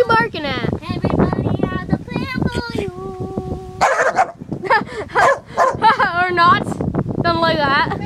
you barking at? Everybody has a plan for you. Or not. Something like that.